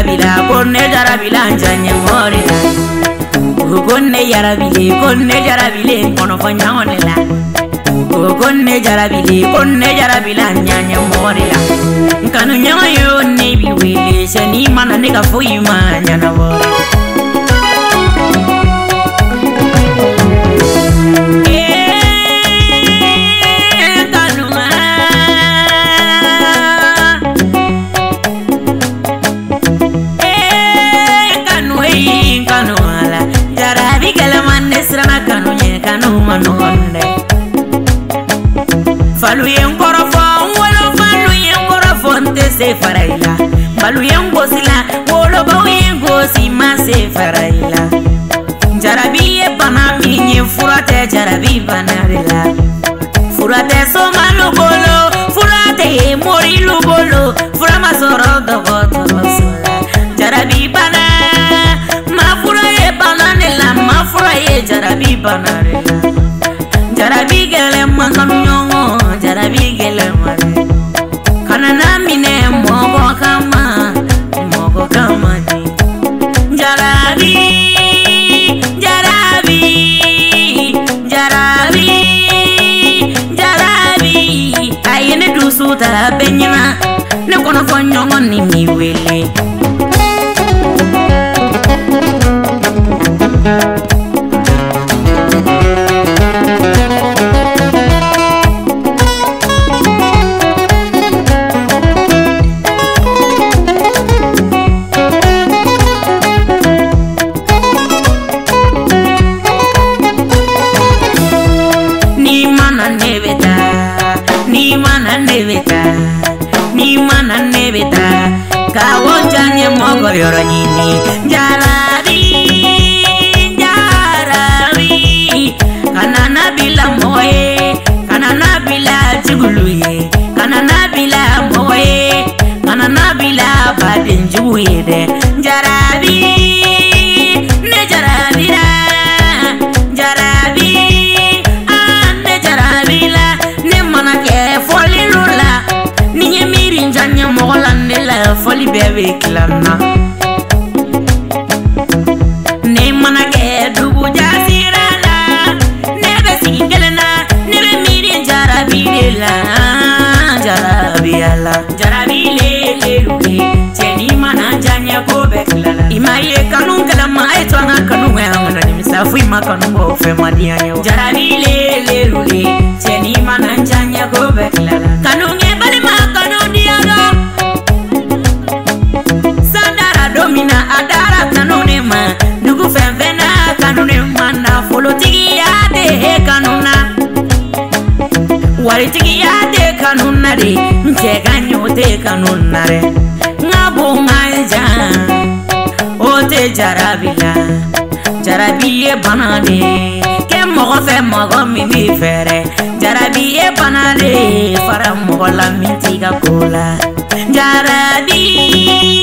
jarabila konne jarabila janye morila konne jarabile kono fanyaonela konne jarabila nyanye morila kanu nyayo ne biwele seni mana ne ka foyima nyana wo Falu yen korofo wolo falu yen korofo nte se faraila falu yen gosila wolo ba yen gosi ma se faraila jarabi e bana minye furate jarabi banarila furate so malu bolo furate e mori lu bolo furama soro dogo sola jarabi bana ma furaye bananela ma furaye jarabi banarila jarabi gele manganu nyongo jarabi gele mare kana na mine mogo kama ni jarabi ayene dusu ta benyina ne kono fonyongo ni miwele ni mana neveta kawo janye mogo yoro nyini jarabi kanana bila moye kanana bila jiguluye kanana bila moye kanana bila badin juye de jarabi ne jarabi ane jarabi la ne mana ke foli lula ninye mirin janye mogola nela foli bebe klana ne mana ke dugu jasirala nebe sigelena nebe mirin jarabi la jarabi ala jarabi le cheni mana janye ko be klala imaye kanun kala ma ay twanga kanun ngana ni misafu ima kanun go fe madia yo jarabi le cheni mana janye ko be klala kanun adara kanune ma dugu fenfena kanune mana folotigi ade kanuna waritigi ade kanuna de ncheganyo te kanuna re ngabo nganja ote jarabiye banade ke mogo fe mogo mimi fere jarabiye banade fara mogo la mintiga kola jarabi